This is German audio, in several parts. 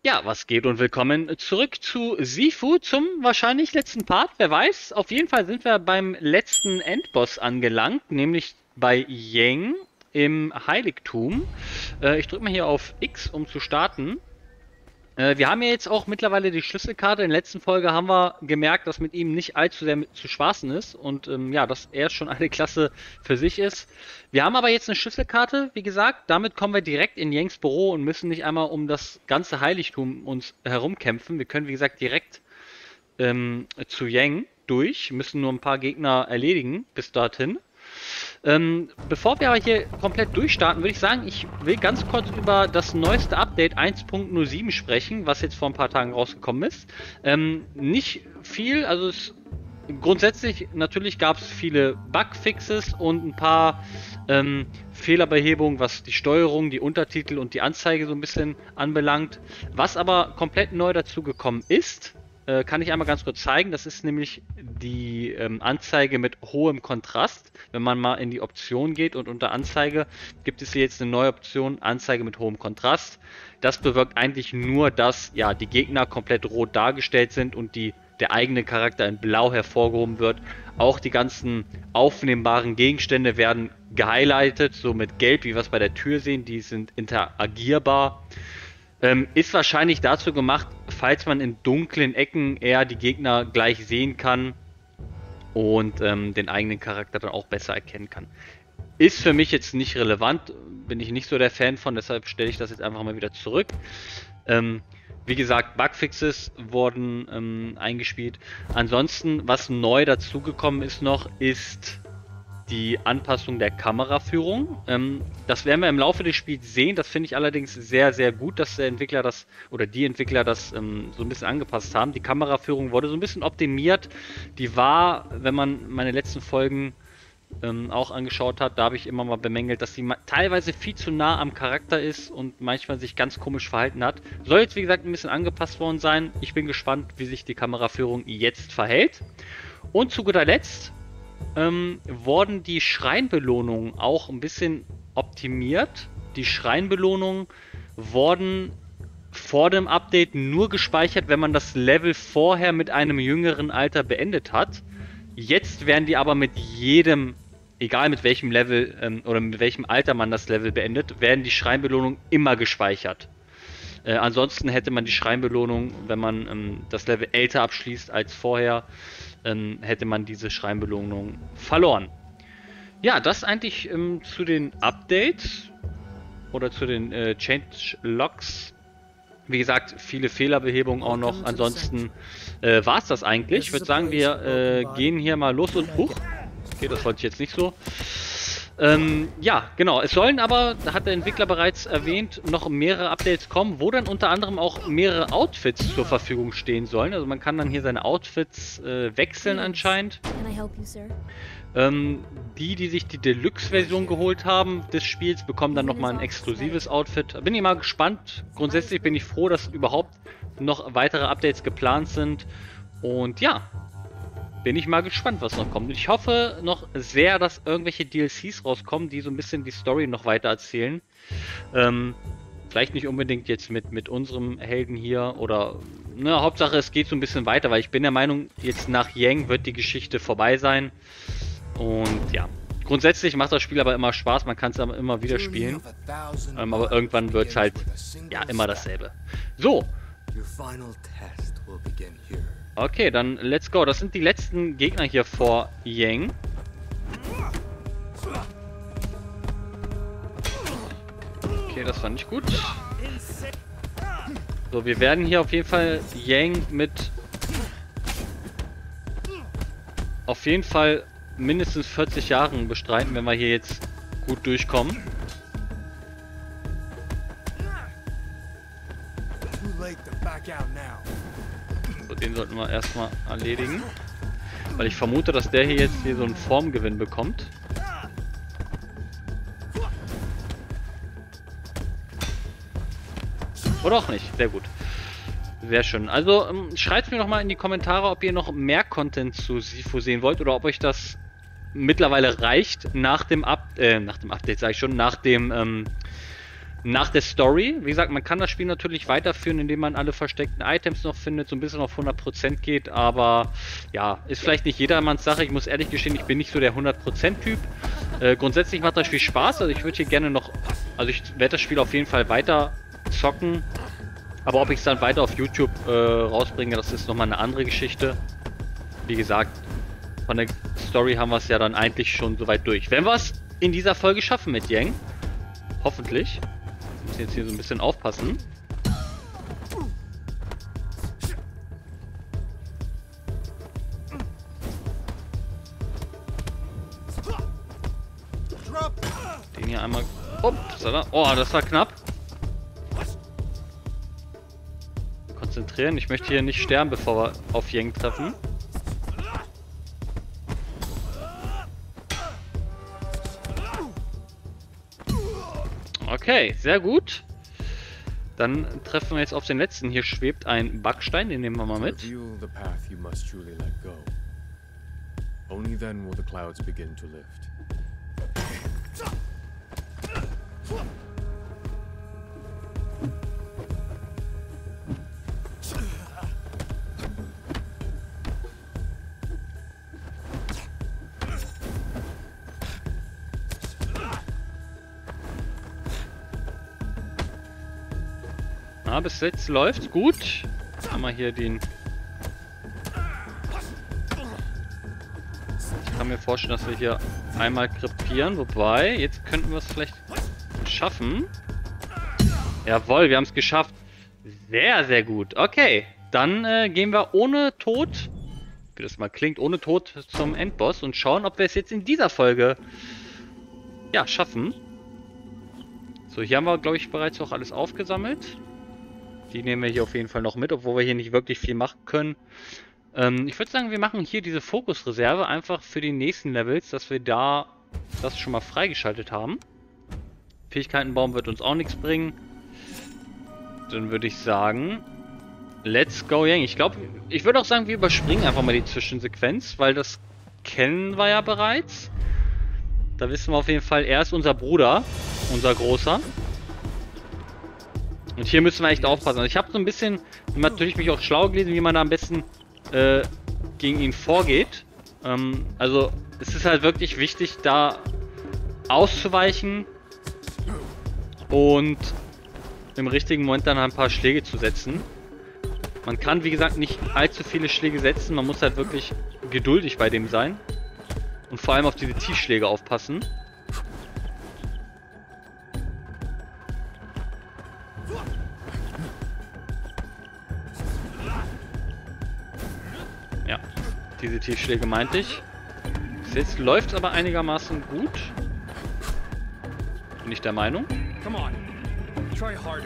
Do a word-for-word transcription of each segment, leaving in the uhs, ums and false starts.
Ja, was geht und willkommen zurück zu Sifu zum wahrscheinlich letzten Part. Wer weiß, auf jeden Fall sind wir beim letzten Endboss angelangt, nämlich bei Yang im Heiligtum. Äh, ich drücke mal hier auf X, um zu starten. Äh, wir haben ja jetzt auch mittlerweile die Schlüsselkarte. In der letzten Folge haben wir gemerkt, dass mit ihm nicht allzu sehr mit, zu spaßen ist und ähm, ja, dass er schon eine Klasse für sich ist. Wir haben aber jetzt eine Schlüsselkarte, wie gesagt. Damit kommen wir direkt in Yangs Büro und müssen nicht einmal um das ganze Heiligtum uns herumkämpfen. Wir können, wie gesagt, direkt ähm, zu Yang durch, müssen nur ein paar Gegner erledigen bis dorthin. Ähm, bevor wir aber hier komplett durchstarten, würde ich sagen, ich will ganz kurz über das neueste Update eins Punkt null sieben sprechen, was jetzt vor ein paar Tagen rausgekommen ist. Ähm, nicht viel, also es, grundsätzlich natürlich gab es viele Bugfixes und ein paar ähm, Fehlerbehebungen, was die Steuerung, die Untertitel und die Anzeige so ein bisschen anbelangt. Was aber komplett neu dazu gekommen ist, äh, kann ich einmal ganz kurz zeigen. Das ist nämlich die ähm, Anzeige mit hohem Kontrast. Wenn man mal in die Option geht und unter Anzeige gibt es hier jetzt eine neue Option, Anzeige mit hohem Kontrast. Das bewirkt eigentlich nur, dass ja die Gegner komplett rot dargestellt sind und die, der eigene Charakter in blau hervorgehoben wird. Auch die ganzen aufnehmbaren Gegenstände werden gehighlightet, so mit gelb, wie wir es bei der Tür sehen. Die sind interagierbar. Ähm, ist wahrscheinlich dazu gemacht, falls man in dunklen Ecken eher die Gegner gleich sehen kann und ähm, den eigenen Charakter dann auch besser erkennen kann. Ist für mich jetzt nicht relevant, bin ich nicht so der Fan von, deshalb stelle ich das jetzt einfach mal wieder zurück. Ähm, wie gesagt, Bugfixes wurden ähm, eingespielt. Ansonsten, was neu dazugekommen ist noch, ist die Anpassung der Kameraführung. Ähm, das werden wir im Laufe des Spiels sehen. Das finde ich allerdings sehr, sehr gut, dass der Entwickler das oder die Entwickler das ähm, so ein bisschen angepasst haben. Die Kameraführung wurde so ein bisschen optimiert. Die war, wenn man meine letzten Folgen ähm, auch angeschaut hat, da habe ich immer mal bemängelt, dass sie teilweise viel zu nah am Charakter ist und manchmal sich ganz komisch verhalten hat. Soll jetzt, wie gesagt, ein bisschen angepasst worden sein. Ich bin gespannt, wie sich die Kameraführung jetzt verhält. Und zu guter Letzt Ähm, wurden die Schreinbelohnungen auch ein bisschen optimiert. Die Schreinbelohnungen wurden vor dem Update nur gespeichert, wenn man das Level vorher mit einem jüngeren Alter beendet hat. Jetzt werden die aber mit jedem, egal mit welchem Level ähm, oder mit welchem Alter man das Level beendet, werden die Schreinbelohnungen immer gespeichert. Äh, ansonsten hätte man die Schreinbelohnung, wenn man ähm, das Level älter abschließt als vorher, ähm, hätte man diese Schreinbelohnung verloren. Ja, das eigentlich ähm, zu den Updates oder zu den äh, Changelogs. Wie gesagt, viele Fehlerbehebungen auch noch. Ansonsten äh, war es das eigentlich. Ich würde sagen, wir äh, gehen hier mal los und... Huch, okay, das wollte ich jetzt nicht so. Ähm, ja, genau. Es sollen aber, hat der Entwickler bereits erwähnt, noch mehrere Updates kommen, wo dann unter anderem auch mehrere Outfits zur Verfügung stehen sollen. Also man kann dann hier seine Outfits äh, wechseln anscheinend. Ähm, die, die sich die Deluxe-Version geholt haben des Spiels, bekommen dann nochmal ein exklusives Outfit. Bin ich mal gespannt. Grundsätzlich bin ich froh, dass überhaupt noch weitere Updates geplant sind. Und ja, bin ich mal gespannt, was noch kommt. Ich hoffe noch sehr, dass irgendwelche D L Cs rauskommen, die so ein bisschen die Story noch weiter erzählen. Ähm, vielleicht nicht unbedingt jetzt mit, mit unserem Helden hier oder... Ne, Hauptsache es geht so ein bisschen weiter, weil ich bin der Meinung, jetzt nach Yang wird die Geschichte vorbei sein. Und ja, grundsätzlich macht das Spiel aber immer Spaß, man kann es aber immer wieder spielen. Ähm, aber irgendwann wird es halt, ja, immer dasselbe. So. Okay, dann let's go. Das sind die letzten Gegner hier vor Yang. Okay, das war nicht gut. So, wir werden hier auf jeden Fall Yang mit auf jeden Fall mindestens vierzig Jahren bestreiten, wenn wir hier jetzt gut durchkommen. So, den sollten wir erstmal erledigen. Weil ich vermute, dass der hier jetzt hier so einen Formgewinn bekommt. Oder auch nicht. Sehr gut. Sehr schön. Also ähm, schreibt mir noch mal in die Kommentare, ob ihr noch mehr Content zu Sifu sehen wollt oder ob euch das mittlerweile reicht nach dem Up äh, nach dem Update, sage ich schon, nach dem ähm, nach der Story. Wie gesagt, man kann das Spiel natürlich weiterführen, indem man alle versteckten Items noch findet, so ein bisschen auf hundert Prozent geht, aber ja, ist vielleicht nicht jedermanns Sache. Ich muss ehrlich gestehen, ich bin nicht so der hundert Prozent Typ. Äh, grundsätzlich macht das Spiel Spaß, also ich würde hier gerne noch, also ich werde das Spiel auf jeden Fall weiter zocken, aber ob ich es dann weiter auf YouTube äh, rausbringe, das ist nochmal eine andere Geschichte. Wie gesagt, von der Story haben wir es ja dann eigentlich schon soweit durch. Wenn wir es in dieser Folge schaffen mit Yang, hoffentlich. Wir müssen jetzt hier so ein bisschen aufpassen. Den hier einmal... Upsala. Oh, das war knapp. Konzentrieren. Ich möchte hier nicht sterben, bevor wir auf Yang treffen. Okay, sehr gut. Dann treffen wir jetzt auf den letzten. Hier schwebt ein Backstein, den nehmen wir mal mit. Only then will the clouds begin to lift. Ah, bis jetzt läuft's gut. Jetzt haben wir hier den... Ich kann mir vorstellen, dass wir hier einmal krepieren. Wobei, jetzt könnten wir es vielleicht schaffen. Jawohl, wir haben es geschafft. Sehr, sehr gut. Okay, dann äh, gehen wir ohne Tod, wie das mal klingt, ohne Tod zum Endboss und schauen, ob wir es jetzt in dieser Folge ja, schaffen. So, hier haben wir, glaube ich, bereits auch alles aufgesammelt. Die nehmen wir hier auf jeden Fall noch mit, obwohl wir hier nicht wirklich viel machen können. Ähm, ich würde sagen, wir machen hier diese Fokusreserve einfach für die nächsten Levels, dass wir da das schon mal freigeschaltet haben. Fähigkeitenbaum wird uns auch nichts bringen. Dann würde ich sagen, let's go, Yang. Ich glaube, ich würde auch sagen, wir überspringen einfach mal die Zwischensequenz, weil das kennen wir ja bereits. Da wissen wir auf jeden Fall, er ist unser Bruder, unser Großer. Und hier müssen wir echt aufpassen. Also ich habe so ein bisschen natürlich mich auch schlau gelesen, wie man da am besten äh, gegen ihn vorgeht. Ähm, also es ist halt wirklich wichtig, da auszuweichen und im richtigen Moment dann ein paar Schläge zu setzen. Man kann, wie gesagt, nicht allzu viele Schläge setzen. Man muss halt wirklich geduldig bei dem sein. Und vor allem auf diese Tiefschläge aufpassen. Ja, diese Tiefschläge meinte ich. Bis jetzt läuft es aber einigermaßen gut. Bin ich der Meinung. Come on. Try harder.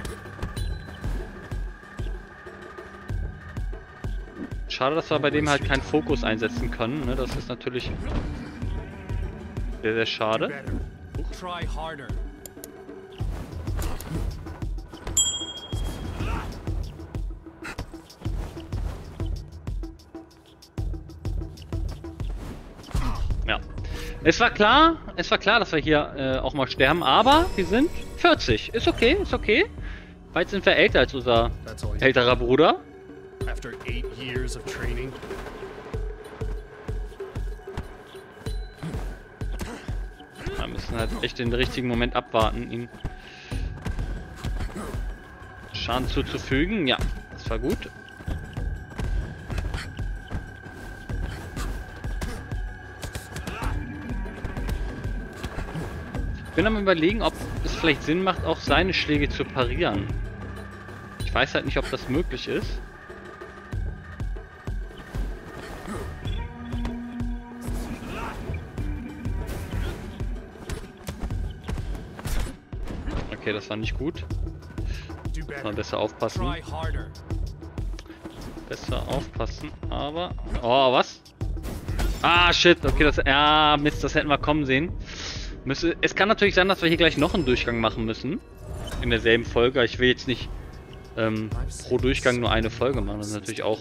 Schade, dass wir bei dem halt keinen Fokus einsetzen können. Ne? Das ist natürlich sehr, sehr schade. Try harder. Ja. Es war klar, es war klar, dass wir hier äh, auch mal sterben, aber wir sind vierzig. Ist okay, ist okay. Weit sind wir älter als unser älterer Bruder. After eight years of training. Wir müssen halt echt den richtigen Moment abwarten, ihn Schaden zuzufügen. Ja, das war gut. Ich bin am Überlegen, ob es vielleicht Sinn macht, auch seine Schläge zu parieren. Ich weiß halt nicht, ob das möglich ist. Okay, das war nicht gut. Muss man besser aufpassen. Besser aufpassen, aber... Oh, was? Ah, shit. Okay, das... Ja, Mist, das hätten wir kommen sehen. Müsse... Es kann natürlich sein, dass wir hier gleich noch einen Durchgang machen müssen. In derselben Folge. Ich will jetzt nicht ähm, pro Durchgang nur eine Folge machen. Das ist natürlich auch...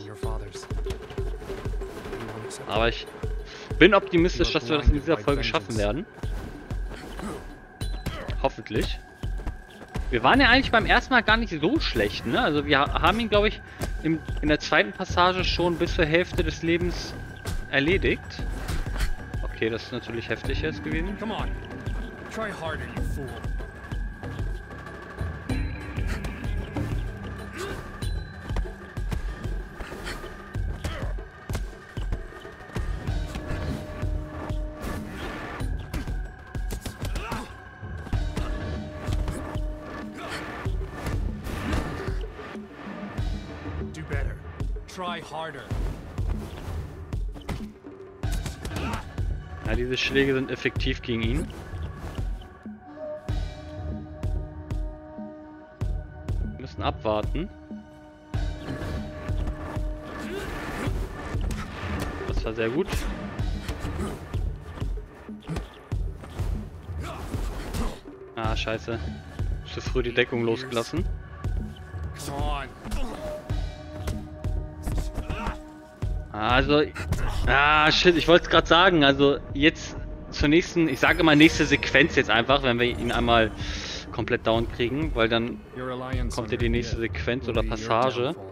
Aber ich bin optimistisch, dass wir das in dieser Folge schaffen werden. Hoffentlich. Wir waren ja eigentlich beim ersten Mal gar nicht so schlecht, ne? Also wir haben ihn, glaube ich, im, in der zweiten Passage schon bis zur Hälfte des Lebens erledigt. Okay, das ist natürlich heftig jetzt gewesen. Come on. Try harder, you fool. Do better. Try harder. Ja, diese Schläge sind effektiv gegen ihn. Wir müssen abwarten. Das war sehr gut. Ah, scheiße. Zu früh die Deckung losgelassen. Come on. Also, ah, shit, ich wollte es gerade sagen, also jetzt zur nächsten, ich sage immer nächste Sequenz jetzt einfach, wenn wir ihn einmal komplett down kriegen, weil dann Your reliance kommt on ja die her nächste gift Sequenz will oder be your Passage. downfall.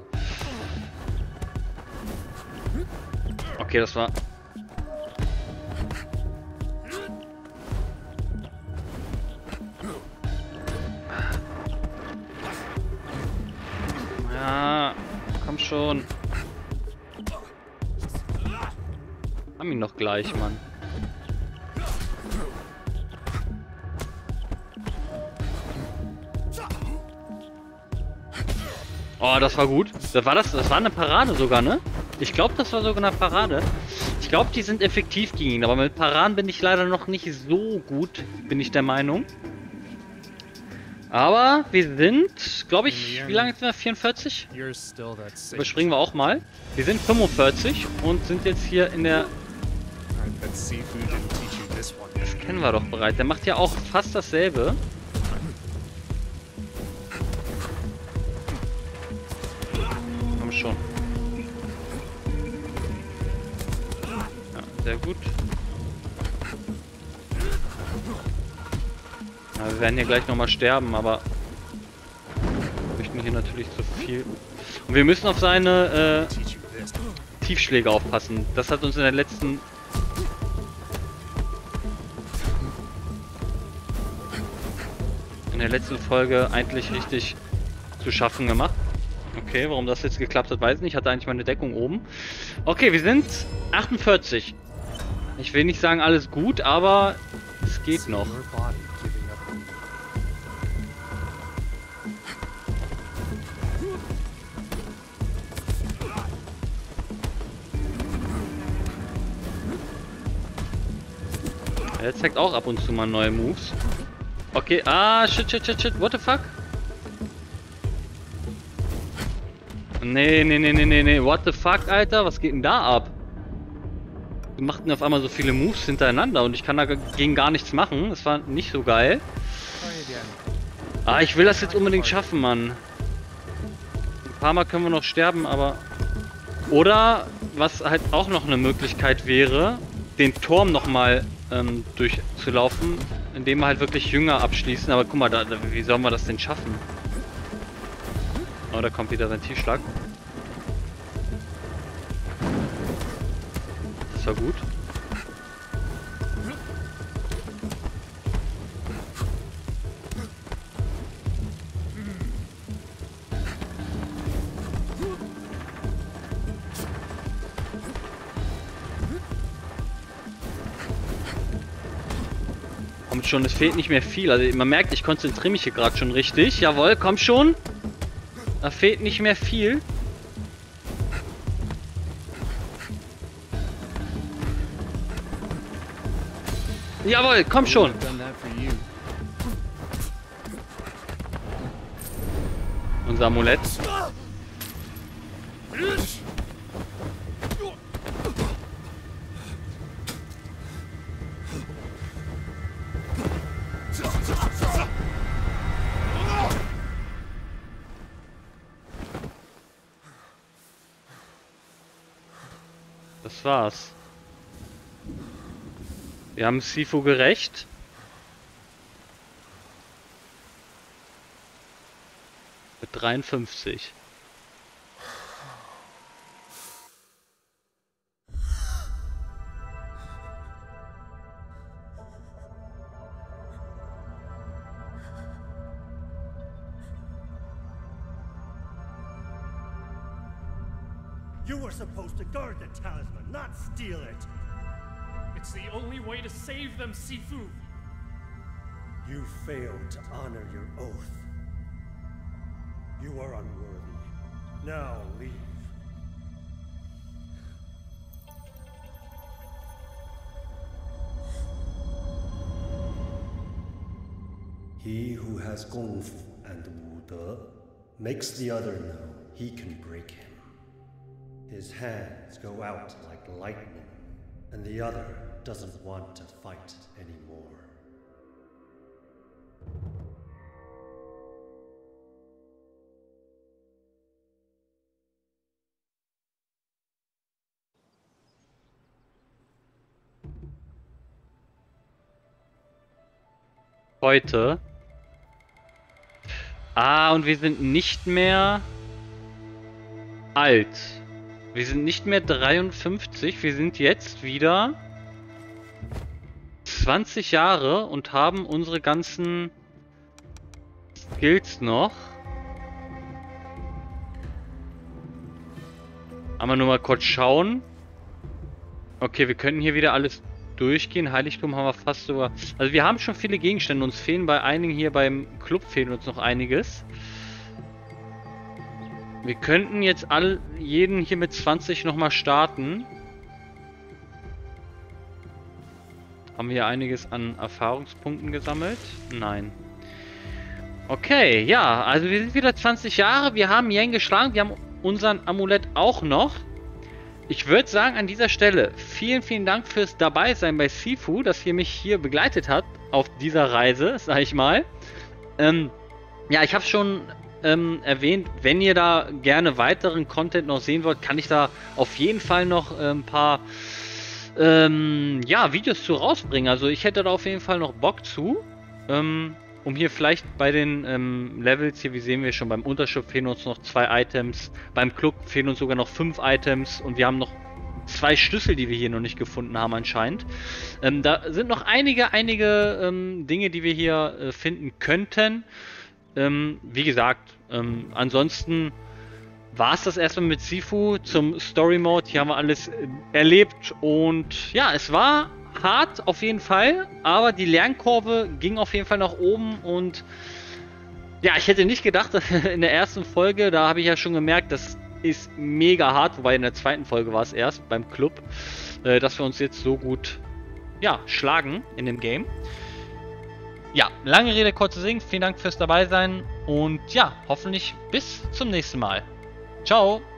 Okay, das war... Ja, komm schon. Haben ihn noch gleich, Mann. Oh, das war gut. Das war das, das war eine Parade sogar, ne? Ich glaube, das war sogar eine Parade. Ich glaube, die sind effektiv gegen ihn, aber mit Paraden bin ich leider noch nicht so gut, bin ich der Meinung. Aber wir sind, glaube ich, wie lange sind wir? vierundvierzig? You're still that safe. Überspringen wir auch mal. Wir sind fünfundvierzig und sind jetzt hier in der... I bet Sifu didn't teach you this one. Das kennen wir doch bereits. Der macht ja auch fast dasselbe. Komm schon. Ja, sehr gut. Ja, wir werden hier gleich nochmal sterben, aber wir möchten hier natürlich zu viel. Und wir müssen auf seine Teach you this. äh, Tiefschläge aufpassen. Das hat uns in der letzten... in der letzten Folge eigentlich richtig zu schaffen gemacht. Okay, warum das jetzt geklappt hat, weiß ich nicht. Ich hatte eigentlich meine Deckung oben. Okay, wir sind achtundvierzig. Ich will nicht sagen alles gut, aber es geht noch. Your body giving up on you. Er zeigt auch ab und zu mal neue Moves. Okay, ah, shit, shit, shit, shit, what the fuck? Nee, nee, nee, nee, nee, nee, what the fuck, Alter, was geht denn da ab? Die machten auf einmal so viele Moves hintereinander und ich kann dagegen gar nichts machen. Das war nicht so geil. Try again. Ah, ich will das jetzt unbedingt schaffen, Mann. Ein paar Mal können wir noch sterben, aber... Oder, was halt auch noch eine Möglichkeit wäre, den Turm nochmal ähm, durchzulaufen, indem wir halt wirklich Jünger abschließen. Aber guck mal, da, da, wie sollen wir das denn schaffen? Oh, da kommt wieder sein Tiefschlag. Das war gut. Kommt schon, es fehlt nicht mehr viel. Also man merkt, ich konzentriere mich hier gerade schon richtig. Jawohl, komm schon. Da fehlt nicht mehr viel. Jawohl, komm schon. I've done that for you. Unser Amulett. Das war's. Wir haben Sifu gerecht. dreiundfünfzig. You were supposed to guard the talisman, not steal it. It's the only way to save them, Sifu. You failed to honor your oath. You are unworthy. Now leave. He who has Gong Fu and Wu De makes the other know he can break him. His hands go out like lightning, and the other doesn't want to fight anymore. Heute. Ah, und wir sind nicht mehr alt. Wir sind nicht mehr dreiundfünfzig, wir sind jetzt wieder zwanzig Jahre und haben unsere ganzen Skills noch. Aber nur mal kurz schauen. Okay, wir können hier wieder alles durchgehen. Heiligtum haben wir fast sogar... Also wir haben schon viele Gegenstände. Uns fehlen bei einigen hier beim Club fehlen uns noch einiges. Wir könnten jetzt all, jeden hier mit zwanzig nochmal starten. Haben wir hier einiges an Erfahrungspunkten gesammelt? Nein. Okay, ja, also wir sind wieder zwanzig Jahre. Wir haben Yang geschlagen. Wir haben unseren Amulett auch noch. Ich würde sagen, an dieser Stelle vielen, vielen Dank fürs Dabeisein bei Sifu, dass ihr mich hier begleitet habt auf dieser Reise, sag ich mal. Ähm, ja, ich habe schon ähm, erwähnt, wenn ihr da gerne weiteren Content noch sehen wollt, kann ich da auf jeden Fall noch äh, ein paar ähm, ja, Videos zu rausbringen. Also ich hätte da auf jeden Fall noch Bock zu. Ähm, um hier vielleicht bei den ähm, Levels hier, wie sehen wir schon, beim Unterschiff fehlen uns noch zwei Items, beim Club fehlen uns sogar noch fünf Items und wir haben noch zwei Schlüssel, die wir hier noch nicht gefunden haben anscheinend. Ähm, da sind noch einige, einige ähm, Dinge, die wir hier äh, finden könnten. Ähm, wie gesagt, ähm, ansonsten war es das erstmal mit Sifu zum Story Mode. Hier haben wir alles äh, erlebt und ja, es war hart auf jeden Fall, aber die Lernkurve ging auf jeden Fall nach oben und ja, ich hätte nicht gedacht, dass in der ersten Folge, da habe ich ja schon gemerkt, das ist mega hart, wobei in der zweiten Folge war es erst beim Club, äh, dass wir uns jetzt so gut ja, schlagen in dem Game. Ja, lange Rede, kurzer Sinn, vielen Dank fürs Dabeisein und ja, hoffentlich bis zum nächsten Mal. Ciao!